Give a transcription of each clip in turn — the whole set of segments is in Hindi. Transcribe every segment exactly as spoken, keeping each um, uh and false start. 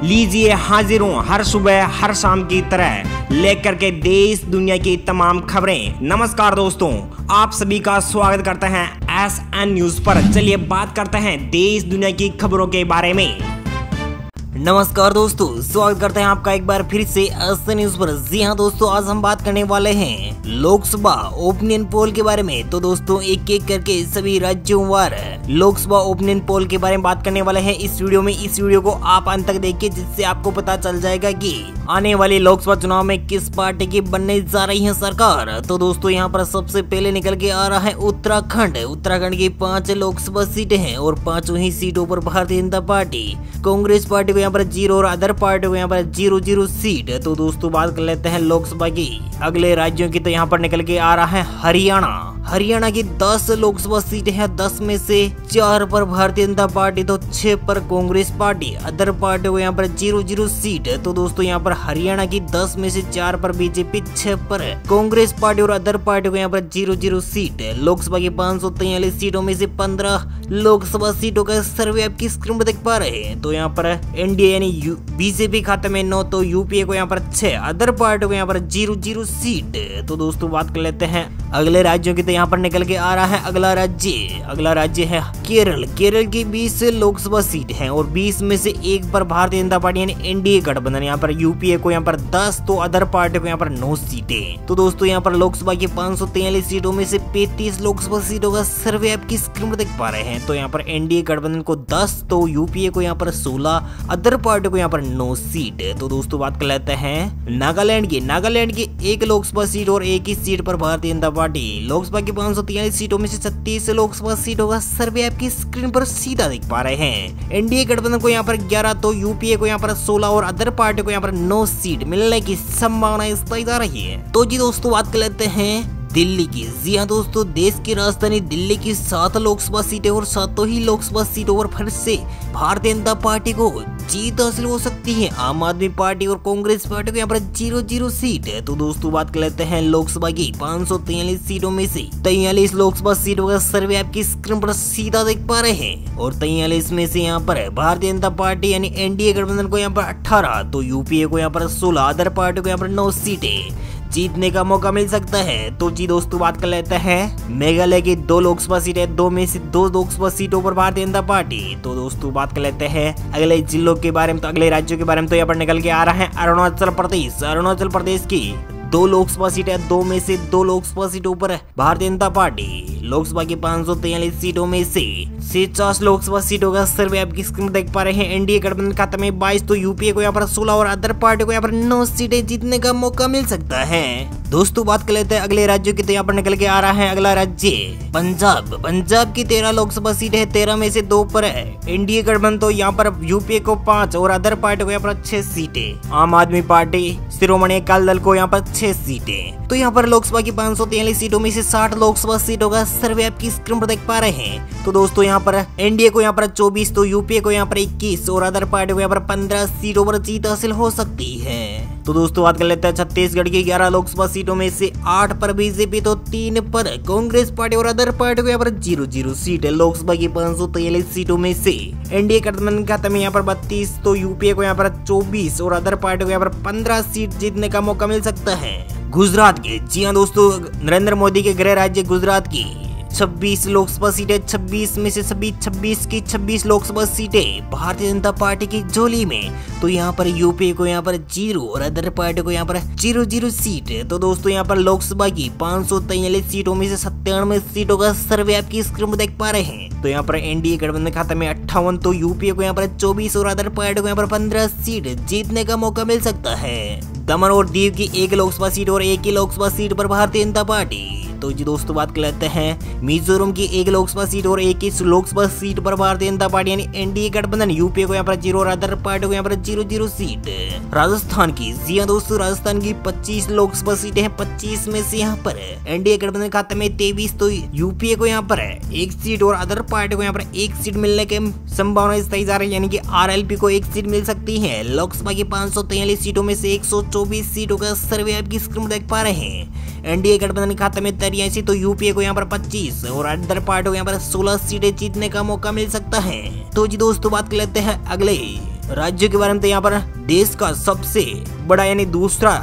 लीजिए हाजिर हूँ हर सुबह हर शाम की तरह लेकर के देश दुनिया की तमाम खबरें। नमस्कार दोस्तों, आप सभी का स्वागत करते हैं एस एन न्यूज पर। चलिए बात करते हैं देश दुनिया की खबरों के बारे में। नमस्कार दोस्तों, स्वागत करते हैं आपका एक बार फिर से एस एन न्यूज पर। जी हाँ दोस्तों, आज हम बात करने वाले हैं लोकसभा ओपिनियन पोल के बारे में। तो दोस्तों एक एक करके सभी राज्यों वार लोकसभा ओपिनियन पोल के बारे में बात करने वाले हैं इस वीडियो में। इस वीडियो को आप अंत तक देखिए, जिससे आपको पता चल जाएगा कि आने वाले लोकसभा चुनाव में किस पार्टी की बनने जा रही है सरकार। तो दोस्तों यहाँ पर सबसे पहले निकल के आ रहा है उत्तराखंड। उत्तराखंड की पांच लोकसभा सीटें हैं और पांचों ही सीटों पर भारतीय जनता पार्टी, कांग्रेस पार्टी को यहाँ पर जीरो और अदर पार्टी को यहाँ पर जीरो जीरो सीट। तो दोस्तों बात कर लेते हैं लोकसभा की अगले राज्यों की। तो यहाँ पर निकल के आ रहा है हरियाणा। हरियाणा की दस लोकसभा सीटें हैं, दस में से चार पर भारतीय जनता पार्टी तो छह पर कांग्रेस पार्टी, अदर पार्टी को यहाँ पर जीरो जीरो सीट। तो दोस्तों यहाँ पर हरियाणा की दस में से चार पर बीजेपी, छह पर कांग्रेस पार्टी और अदर पार्टी को यहाँ पर जीरो जीरो सीट। लोकसभा की पाँच सौ तैयलीस सीटों में से पंद्रह लोकसभा सीटों का सर्वे आपकी स्क्रीन पर देख पा रहे हैं। तो यहाँ पर एनडीए यानी बीजेपी खाते में नौ, तो यूपीए को यहाँ पर छह, अदर पार्टी को यहाँ पर जीरो जीरो सीट। तो दोस्तों बात कर लेते हैं अगले राज्यों की। तो यहाँ पर निकल के आ रहा है अगला राज्य। अगला राज्य है केरल। केरल की बीस लोकसभा सीट हैं और बीस में से एक पर भारतीय जनता पार्टी यानी एनडीए गठबंधन, यहाँ पर यूपीए को यहाँ पर दस, तो अदर पार्टी को यहाँ पर नौ सीटें। तो दोस्तों यहाँ पर लोकसभा की पाँच सौ तैयलीस सीटों में से पैंतीस लोकसभा सीटों का सर्वे आपकी स्क्रीन पर देख पा रहे हैं। तो यहाँ पर एनडीए गठबंधन को दस, तो यूपीए को यहाँ पर सोलह, अदर पार्टी को यहाँ पर नौ सीट। तो दोस्तों बात कर लेते हैं नागालैंड की। नागालैंड की एक लोकसभा सीट और एक ही सीट पर भारतीय जनता पार्टी। लोकसभा की पाँच सौ तैयलीस सीटों में से छत्तीस लोकसभा सीटों का सर्वे आपकी स्क्रीन पर सीधा देख पा रहे हैं। एनडीए गठबंधन को यहाँ पर ग्यारह, तो यूपीए को यहाँ पर सोलह और अदर पार्टी को यहाँ पर नौ सीट मिलने की संभावना तय जा रही है। तो जी दोस्तों बात कर लेते हैं दिल्ली की। जी हाँ दोस्तों, देश की राजधानी दिल्ली की सात लोकसभा सीटें और सातों ही लोकसभा सीटों पर फिर से भारतीय जनता पार्टी को जीत हासिल हो सकती है। आम आदमी पार्टी और कांग्रेस पार्टी को यहाँ पर जीरो जीरो सीट है। तो दोस्तों बात कर लेते हैं लोकसभा की पाँच सौ तैयलीस सीटों में से तैयलीस लोकसभा सीटों का सर्वे आपकी स्क्रीन पर सीधा देख पा रहे हैं और तैयलीस में से यहाँ पर भारतीय जनता पार्टी यानी एनडीए गठबंधन को यहाँ पर अठारह, तो यूपीए को यहाँ पर सोलह, अदर पार्टी को यहाँ पर नौ सीटें जीतने का मौका मिल सकता है। तो जी दोस्तों बात कर लेते हैं मेघालय की दो लोकसभा सीटें, दो में से दो लोकसभा सीटों पर भारतीय जनता पार्टी। तो दोस्तों बात कर लेते हैं अगले जिलों के बारे में, तो अगले राज्यों के बारे में। तो यहाँ पर निकल के आ रहा है अरुणाचल प्रदेश। अरुणाचल प्रदेश की दो लोकसभा सीटें, दो में से दो लोकसभा सीटों पर भारतीय जनता पार्टी। लोकसभा की पाँच सौ तैयलीस सीटों में से पचास लोकसभा सीटों का सर्वे आपकी स्क्रीन देख पा रहे हैं। एनडीए गठबंधन खाते में बाईस, तो यूपीए को यहाँ पर सोलह और अदर पार्टी को यहाँ पर नौ सीटें जीतने का मौका मिल सकता है। दोस्तों बात कर लेते हैं अगले राज्यों की। तो यहाँ पर निकल के आ रहा है अगला राज्य पंजाब। पंजाब की तेरह लोकसभा सीटें है, तेरह में से दो पर है एनडीए गठबंधन, तो यहाँ पर यूपीए को पांच और अदर पार्टी को यहाँ पर छह सीटें। आम आदमी पार्टी, शिरोमणि अकाली दल को यहाँ पर छह सीटें। तो यहाँ पर लोकसभा की पाँच सौ तैयलीस सीटों में से साठ लोकसभा सीटों का सर्वे आपकी स्क्रीन पर देख पा रहे हैं। तो दोस्तों यहाँ पर एनडीए को यहाँ पर चौबीस, तो यूपीए को यहाँ पर इक्कीस और अदर पार्टी को यहाँ पर पंद्रह सीटों पर जीत हासिल हो सकती है। तो दोस्तों बात कर लेते हैं छत्तीसगढ़ की ग्यारह लोकसभा सीटों में से आठ पर बीजेपी, तो तीन पर कांग्रेस पार्टी और अदर पार्टी को यहाँ पर जीरो जीरो सीट है। लोकसभा की पाँच सौ तैयलीस सीटों में से एनडीए गठबंधन खाते में यहाँ पर बत्तीस, तो यूपीए को यहाँ पर चौबीस और अदर पार्टी को यहाँ पर पंद्रह सीट जीतने का मौका मिल सकता है। गुजरात के, जी हाँ दोस्तों, नरेंद्र मोदी के गृह राज्य गुजरात की छब्बीस लोकसभा सीटें, छब्बीस में से सभी छब्बीस की छब्बीस लोकसभा सीटें भारतीय जनता पार्टी की झोली में। तो यहाँ पर यूपीए को यहाँ पर जीरो और अदर पार्टी को यहाँ पर जीरो जीरो सीट है। तो दोस्तों यहाँ पर लोकसभा की पाँच सौ तैयलीस सीटों में से सत्तानवे सीटों का सर्वे आपकी स्क्रीन में देख पा रहे हैं। तो यहाँ पर एनडीए गठबंधन खाते में अट्ठावन, तो यूपीए को यहाँ पर चौबीस और अदर पार्टी को यहाँ पर पंद्रह सीट जीतने का मौका मिल सकता है। दमन और दीव की एक लोकसभा सीट और एक ही लोकसभा सीट पर भारतीय जनता पार्टी। तो जी दोस्तों बात कर लेते हैं मिजोरम की एक लोकसभा सीट और एक ही लोकसभा सीट पर भारतीय जनता पार्टी यानी एनडीए गठबंधन। यूपीए को यहाँ पर जीरो और अदर पार्टी को यहाँ पर जीरो जीरो सीट। राजस्थान की, जी हाँ दोस्तों, राजस्थान की पच्चीस लोकसभा सीटें हैं, पच्चीस में से यहाँ पर एनडीए गठबंधन खाते में तेईस, तो यूपीए को यहाँ पर एक सीट और अदर पार्टी को यहाँ पर एक सीट मिलने की संभावना तय जा रही है, यानी कि आरएलपी को एक सीट मिल सकती है। लोकसभा की पाँच सौ तैयलीस सीटों में से एक सौ चौबीस सीटों का सर्वे आपकी स्क्रीन देख पा रहे हैं। एनडीए गठबंधन खाते में तिरासी, तो यूपीए को यहाँ पर पच्चीस और अदर पार्टी को यहाँ पर सोलह सीटें जीतने का मौका मिल सकता है। तो जी दोस्तों बात कर लेते हैं अगले राज्य के बारे में तो यहाँ पर देश का सबसे बड़ा यानी दूसरा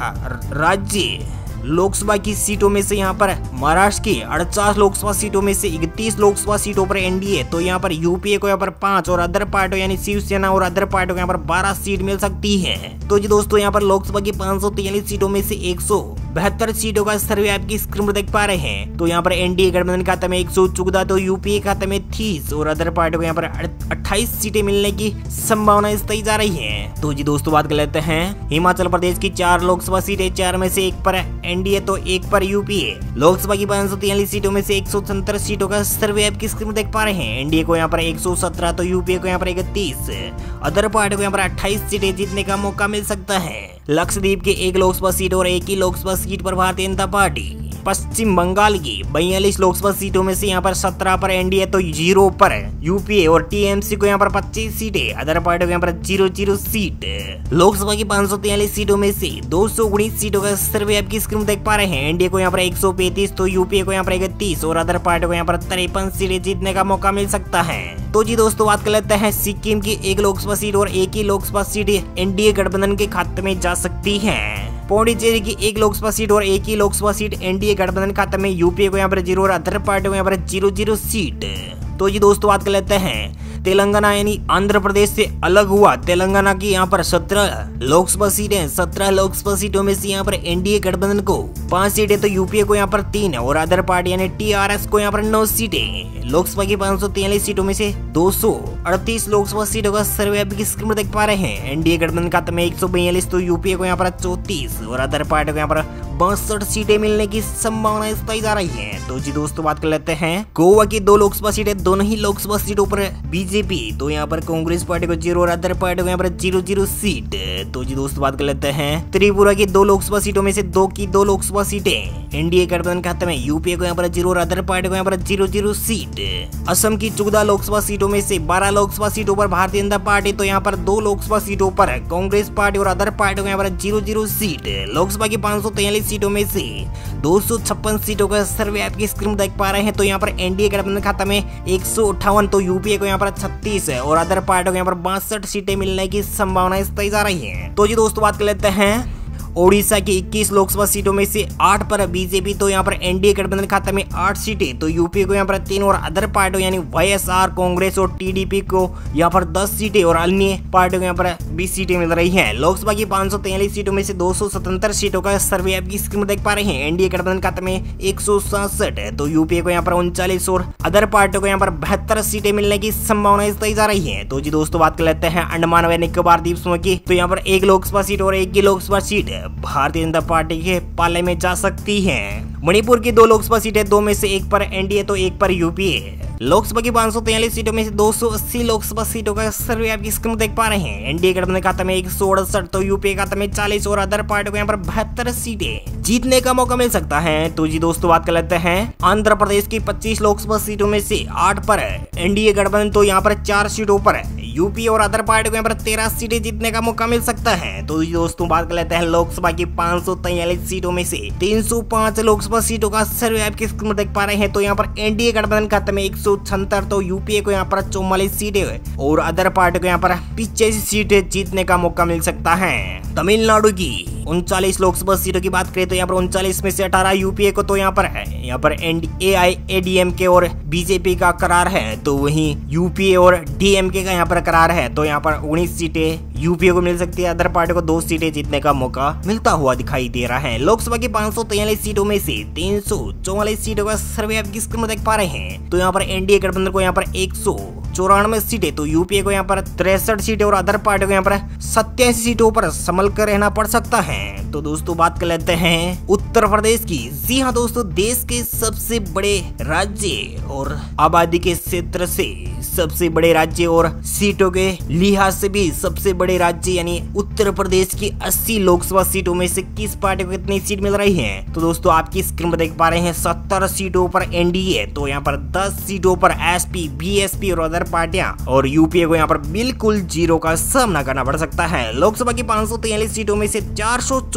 राज्य लोकसभा की सीटों में से यहाँ पर महाराष्ट्र की अड़चास लोकसभा सीटों में से इकतीस लोकसभा सीटों पर एनडीए, तो यहाँ पर यूपीए को यहाँ पर पांच और अदर पार्टियों यानी शिवसेना और अदर पार्टियों को यहाँ पर बारह सीट मिल सकती है। तो जी दोस्तों यहाँ पर लोकसभा की पाँच सौ तैंतालीस सीटों में से एक सौ बहत्तर सीटों का सर्वे आपकी स्क्रीन पर देख पा रहे हैं। तो यहाँ पर एनडीए गठबंधन खाते में एक सौ चौदह, तो यूपीए खाते में तीस और अदर पार्टियों को यहाँ पर अट्ठाईस सीटें मिलने की संभावना तय जा रही है। तो जी दोस्तों बात कर लेते हैं हिमाचल प्रदेश की चार लोकसभा सीटें, चार में से एक पर एनडीए तो एक पर यूपीए। लोकसभा की पाँच सौ तैंतालीस सीटों में से एक सौ सत्तर सीटों का सर्वे आपकी स्क्रीन पर देख पा रहे हैं। एनडीए को यहाँ पर एक सौ सत्रह, तो यूपीए को यहाँ पर इकतीस, अदर पार्टी को यहाँ पर अट्ठाईस सीटें जीतने का मौका मिल सकता है। लक्षद्वीप की एक लोकसभा सीट और एक ही लोकसभा सीट पर भारतीय जनता पार्टी। पश्चिम बंगाल की बयालीस लोकसभा सीटों में से यहाँ पर सत्रह पर एनडीए तो जीरो पर यूपीए और टीएमसी को यहाँ पर पच्चीस सीटें, अदर पार्टी को यहाँ पर जीरो जीरो सीट। लोकसभा की पाँच सौ तैंतालीस सीटों में से दो सौ उन्नीस सीटों का सर्वे आपकी स्क्रीन देख पा रहे हैं। एनडीए को यहाँ पर एक सौ पैंतीस, तो यूपीए को यहाँ पर इकतीस और अदर पार्टी को यहाँ पर तिरपन सीटें जीतने का मौका मिल सकता है। तो जी दोस्तों बात कर लेते हैं सिक्किम की एक लोकसभा सीट और एक ही लोकसभा सीट एनडीए गठबंधन के खाते में जा सकती है। पौंडीचेरी की एक लोकसभा सीट और एक ही लोकसभा सीट एनडीए गठबंधन खाते में, यूपीए को यहाँ पर जीरो और अदर पार्टी को यहाँ पर जीरो जीरो सीट। तो जी दोस्तों बात कर लेते हैं तेलंगाना यानी आंध्र प्रदेश से अलग हुआ तेलंगाना की यहाँ पर सत्रह लोकसभा सीटें, सत्रह लोकसभा सीटों में से यहाँ पर एनडीए गठबंधन को पांच सीटें, तो यूपीए को यहाँ पर तीन और अदर पार्टी यानी टीआरएस को यहाँ पर नौ सीटें। लोकसभा की पाँच सौ तैंतालीस सीटों में से दो सौ अड़तीस लोकसभा सीटों का सर्वे आपकी स्क्रीन पर देख पा रहे हैं। एनडीए गठबंधन खाते में एक सौ बयालीस, तो यूपीए को यहाँ पर चौतीस और अदर पार्टी को यहाँ पर बासठ सीटें मिलने की संभावना तय जा रही है। तो जी दोस्तों बात कर लेते हैं गोवा की दो लोकसभा सीटें, दोनों ही लोकसभा सीटों पर बीजेपी, तो यहाँ पर कांग्रेस पार्टी को जीरो और अदर पार्टी को यहाँ पर जीरो जीरो सीट। तो जी दोस्तों बात कर लेते हैं त्रिपुरा की दो लोकसभा सीटों में से दो की दो लोकसभा सीटें एनडीए गठबंधन खाते में, यूपीए को यहाँ पर जीरो और अदर पार्टी को यहाँ पर जीरो जीरो सीट। असम की चौदह लोकसभा सीटों में से बारह लोकसभा सीटों पर भारतीय जनता पार्टी, तो यहाँ पर दो लोकसभा सीटों पर कांग्रेस पार्टी और अदर पार्टी को यहाँ पर जीरो जीरो सीट। लोकसभा की पाँच सौ तैंतालीस सीटों में से दो सौ छप्पन सीटों का सर्वे आपकी स्क्रीन देख पा रहे हैं। तो यहाँ पर एनडीए गठबंधन खाता में एक सौ अट्ठावन, तो यूपीए को यहाँ पर छत्तीस और अदर पार्टी को यहाँ पर बासठ सीटें मिलने की संभावना तय जा रही है। तो जी दोस्तों बात कर लेते हैं ओडिशा की इक्कीस लोकसभा सीटों में से आठ पर बीजेपी, तो यहाँ पर एनडीए गठबंधन खाते में आठ सीटें, तो यूपीए को यहाँ पर तीन और अदर पार्टी यानी वाईएसआर, कांग्रेस और टीडीपी को यहाँ पर दस सीटें और अन्य पार्टियों को यहाँ पर बीस सीटें मिल रही हैं। लोकसभा की पाँच सौ तैंतालीस सीटों में से दो सौ सतहत्तर सीटों का सर्वे आपकी स्क्रीन में देख पा रहे हैं। एनडीए गठबंधन खाते में एक सौ सासठ, तो यूपीए को यहाँ पर उनचालीस और अदर पार्टियों को यहाँ पर बहत्तर सीटें मिलने की संभावना तय जा रही है। तो जी दोस्तों बात कर लेते हैं अंडमान व निकोबार द्वीप समूह की, तो यहाँ पर एक लोकसभा सीट और एक ही लोकसभा सीट भारतीय जनता पार्टी के पाले में जा सकती है। मणिपुर की दो लोकसभा सीटें, दो में से एक पर एनडीए तो एक पर यूपीए। लोकसभा की पाँच सौ तैंतालीस सीटों में से दो सौ अस्सी लोकसभा सीटों का सर्वे आपकी स्क्रीन देख पा रहे हैं। एनडीए गठबंधन खाते में एक सौ अड़सठ, तो यूपीए खाते में चालीस और अदर पार्टी को यहाँ पर बहत्तर सीटें जीतने का मौका मिल सकता है। तो जी दोस्तों बात कर लेते हैं आंध्र प्रदेश की पच्चीस लोकसभा सीटों में से आठ पर एनडीए गठबंधन, तो यहाँ पर चार सीटों पर यूपी और अदर पार्टी को यहाँ पर तेरह सीटें जीतने का मौका मिल सकता है। तो दोस्तों बात कर लेते हैं लोकसभा की पाँच सौ तैंतालीस सीटों में से तीन सौ पाँच लोकसभा सीटों का सर्वे आपकी स्क्रीन में देख पा रहे हैं। तो यहाँ पर एनडीए गठबंधन खाते में एक सौ छिहत्तर, तो यूपीए को यहाँ पर चौवालीस सीटें और अदर पार्टी को यहाँ पर पिचासी सीटें जीतने का मौका मिल सकता है। तमिलनाडु की उनचालीस लोकसभा सीटों की बात करें तो यहाँ पर उनचालीस में से अठारह यूपीए को, तो यहाँ पर है यहाँ पर एआईएडीएमके और बीजेपी का करार है, तो वहीं यूपीए और डीएमके का यहाँ पर करार है। तो यहाँ पर उन्नीस सीटें यूपीए को मिल सकती है, अदर पार्टी को दो सीटें जीतने का मौका मिलता हुआ दिखाई दे रहा है। लोकसभा की पाँच सौ तैंतालीस सीटों में से तीन सौ चौवालीस सीटों का सर्वे आप किस में देख पा रहे हैं। तो यहाँ पर एनडीए गठबंधन को यहाँ पर एक सौ चौरानवे सीटें, तो यूपीए को यहाँ पर तिरसठ सीटें और अदर पार्टी को यहाँ पर सत्तासी सीटों पर संभल कर रहना पड़ सकता है। तो दोस्तों बात कर लेते हैं उत्तर प्रदेश की। जी हाँ दोस्तों, देश के सबसे बड़े राज्य और आबादी के क्षेत्र से सबसे बड़े राज्य और सीटों के लिहाज से भी सबसे बड़े राज्य यानी उत्तर प्रदेश की अस्सी लोकसभा सीटों में से किस पार्टी को कितनी सीट मिल रही है। तो दोस्तों आपकी स्क्रीन पर देख पा रहे हैं सत्तर सीटों पर एनडीए, तो यहाँ पर दस सीटों पर एसपी, बीएसपी और अदर पार्टियां, और यूपीए को यहाँ पर बिल्कुल जीरो का सामना करना पड़ सकता है। लोकसभा की पाँच सौ तैंतालीस सीटों में से चार सौ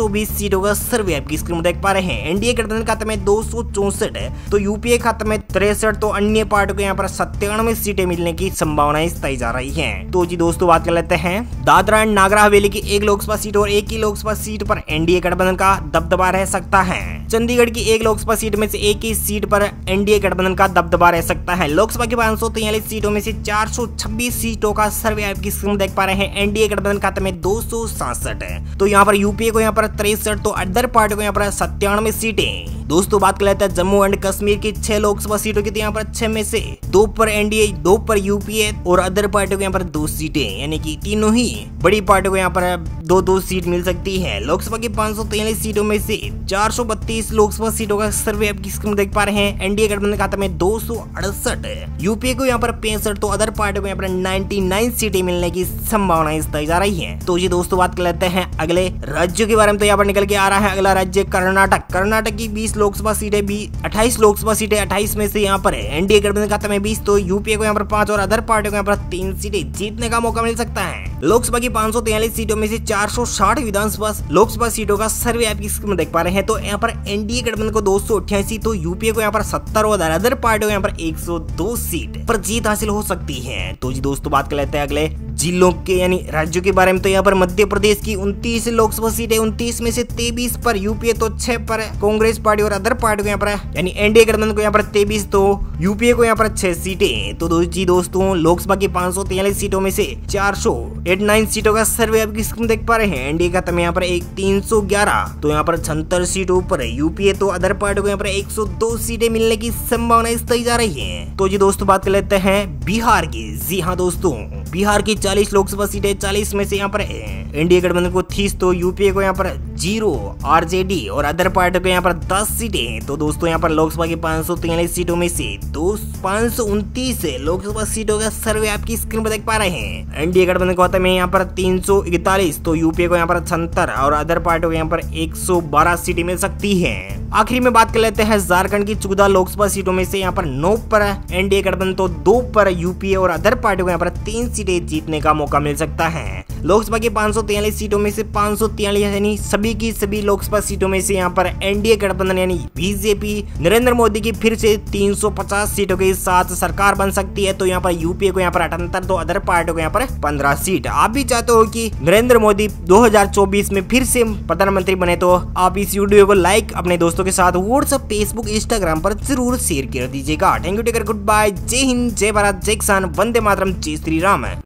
सौ बीस सीटों का सर्वे आपकी स्क्रीन में देख पा रहे हैं। एनडीए गठबंधन खाते में दो सौ चौसठ है तो यूपीए खाते में तिरसठ, तो अन्य पार्टियों को यहाँ पर सत्तानवे सीटें मिलने की संभावनाएं बताई जा रही है। तो जी दोस्तों बात कर लेते हैं दादरा एंड नागर हवेली की एक लोकसभा सीट और एक ही लोकसभा सीट पर एनडीए गठबंधन का दबदबा रह सकता है। चंडीगढ़ की एक लोकसभा सीट में से एक ही सीट पर एनडीए गठबंधन का दबदबा रह सकता है। लोकसभा की पाँच सौ तैंतालीस सीटों में से चार सौ छब्बीस सीटों का सर्वे आपकी स्क्रीन में देख पा रहे हैं। एनडीए गठबंधन खाते में दो सौ सासठ है तो यहाँ पर यूपीए को यहाँ पर तिरसठ, तो अदर पार्टी को यहाँ पर सत्तानवे सीटें। दोस्तों बात कर लेते हैं जम्मू एंड कश्मीर की छह लोकसभा सीटों की, यहाँ पर छह में से दो पर एनडीए, दो पर यूपीए और अदर पार्टियों को यहाँ पर दो सीटें, यानी कि तीनों ही बड़ी पार्टियों को यहाँ पर दो दो सीट मिल सकती है। लोकसभा की पाँच सौ तैंतालीस सीटों में से चार सौ बत्तीस लोकसभा सीटों का सर्वे आपकी स्क्रीन में देख पा रहे हैं। एनडीए गठबंधन खाते में दो सौ अड़सठ, यूपीए को यहाँ पर पैंसठ, तो अदर पार्टियों को यहाँ पर निन्यानवे सीटें मिलने की संभावनाएं बताई जा रही है। तो ये दोस्तों बात कर लेते हैं अगले राज्यों के बारे में। तो यहाँ पर निकल के आ रहा है अगला राज्य कर्नाटक। कर्नाटक की बीस लोकसभा सीटें, भी अट्ठाईस लोकसभा सीटें, अट्ठाईस में से यहाँ पर एनडीए गठबंधन खाते में बीस, तो यूपीए को यहाँ पर पांच और अदर पार्टियों को यहाँ पर तीन सीटें जीतने का मौका मिल सकता है। लोकसभा की पाँच सौ तैंतालीस सीटों में से चार सौ साठ विधानसभा लोकसभा सीटों का सर्वे आपकी स्क्रीन में देख पा रहे हैं। तो यहाँ पर एनडीए गठबंधन को दो सौ अट्ठासी, तो यूपीए को यहाँ पर सत्तर और अदर पार्टियों को यहाँ पर एक सौ दो सीट पर जीत हासिल हो सकती है। तो जी दोस्तों बात कर लेते हैं अगले जिलों के यानी राज्यों के बारे में। तो यहाँ पर मध्य प्रदेश की उनतीस लोकसभा सीटें, उनतीस में से तेईस पर यूपीए, तो छह पर कांग्रेस पार्टी और अदर पार्टी को यहाँ पर यानी एनडीए गठबंधन को यहाँ पर तेईस, तो यूपीए को यहाँ पर छह सीटें। तो दो जी दोस्तों लोकसभा की पाँच सौ तैंतालीस सीटों में से चार सौ नवासी सीटों का सर्वे आपकी स्क्रीन देख पा रहे हैं। एनडीए का यहाँ पर एक तीन सौ ग्यारह, तो यहाँ पर छिहत्तर सीटों पर यूपीए, तो अदर पार्टी को यहाँ पर एक सौ दो सीटें मिलने की संभावना बताई जा रही है। तो जी दोस्तों बात कर लेते हैं बिहार की। जी हाँ दोस्तों बिहार की चालीस लोकसभा सीटें, चालीस में से यहाँ पर एनडीए गठबंधन को तीस, तो यूपीए को यहाँ पर जीरो, आरजेडी और अदर पार्टी को यहाँ पर दस सीटें। तो दोस्तों यहाँ पर लोकसभा की पाँच सौ तैंतालीस सीटों में से दो पाँच सौ उनतीस लोकसभा सीटों का सर्वे आपकी स्क्रीन पर देख पा रहे हैं। एनडीए गठबंधन को आता है यहाँ पर तीन सौ इकतालीस, तो यूपीए को यहाँ पर छिहत्तर और अदर पार्टी को यहाँ पर एक सौ बारह सीटें मिल सकती है। आखिरी में बात कर लेते हैं झारखंड की चौदह लोकसभा सीटों में से यहाँ पर नौ पर एनडीए गठबंधन, तो दो पर यूपीए और अदर पार्टी को यहाँ पर तीन सीटें जीतने का मौका मिल सकता है। लोकसभा की पाँच सौ तैंतालीस सीटों में से पाँच सौ तैंतालीस यानी सभी की सभी लोकसभा सीटों में से यहाँ पर एनडीए गठबंधन यानी बीजेपी नरेंद्र मोदी की फिर से तीन सौ पचास सीटों के साथ सरकार बन सकती है। तो यहाँ पर यूपीए को यहाँ पर अठहत्तर, तो अदर पार्टी को यहाँ पर पंद्रह सीट। आप भी चाहते हो कि नरेंद्र मोदी दो हज़ार चौबीस में फिर से प्रधानमंत्री बने, तो आप इस वीडियो को लाइक अपने दोस्तों के साथ व्हाट्सएप, फेसबुक, इंस्टाग्राम पर जरूर शेयर कर दीजिएगा। Thank you, take care, good bye, जय हिंद, जय भारत, जय किसान, वंदे मातरम, जय श्री राम।